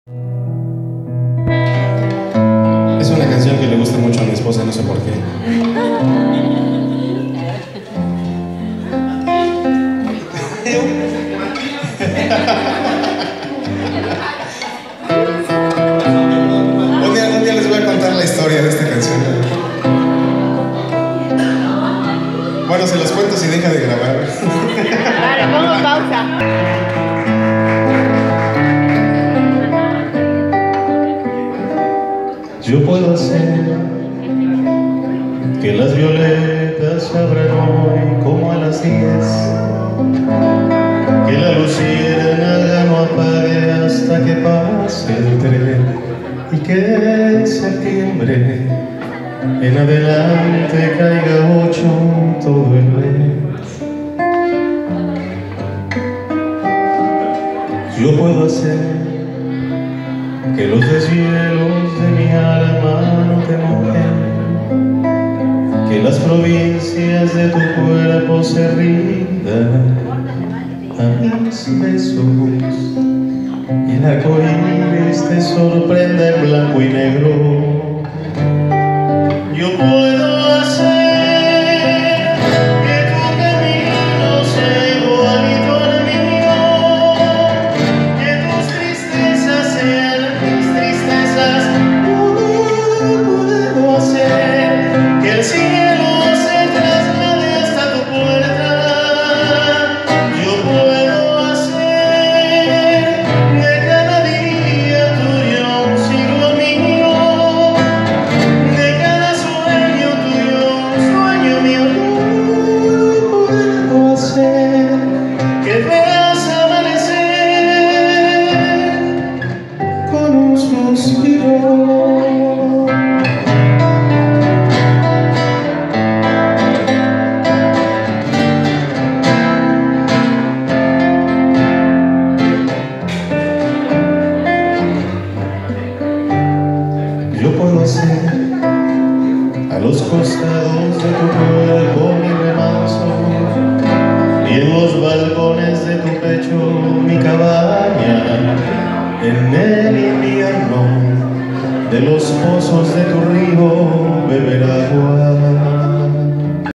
Es una canción que le gusta mucho a mi esposa, no sé por qué. Un día les voy a contar la historia de esta canción. Bueno, se los cuento si deja de grabar. Vale, pongo pausa. Yo puedo hacer que las violetas se abran hoy como a las 10, que la luciérnaga no apague hasta que pase el tren, y que en septiembre en adelante caiga 8 todo el mes. Yo puedo hacer que los deshielos de mi alma no te mojen, que las provincias de tu cuerpo se rindan a mis besos, y el arcoíris te sorprenda en blanco y negro. Yo puedo hacer que tu camino sea igualito al mío, que tus tristezas sean mis tristezas. Puedo hacer que el cielo se traslade hasta tu puerta. Yo puedo hacer de cada día tuyo un siglo mío, de cada sueño tuyo un sueño mío. Puedo hacer que veas amanecer con un suspiro. Yo puedo hacer a los costados de tu cuerpo mi remanso, y en los balcones de tu pecho mi cabaña. En el invierno de los pozos de tu río beber agua.